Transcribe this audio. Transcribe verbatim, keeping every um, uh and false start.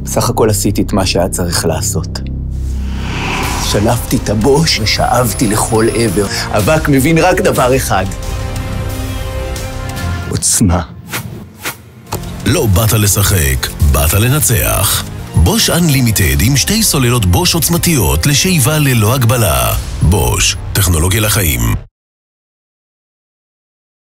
סך הכל עשיתי את מה שהיה צריך לעשות. שלפתי את הבוש ושאבתי לכל עבר. אבק מבין רק דבר אחד. עוצמה. לא באת לשחק, באת לנצח. בוש אנלימיטד עם שתי סוללות בוש עוצמתיות לשאיבה ללא הגבלה. בוש, טכנולוגיה לחיים.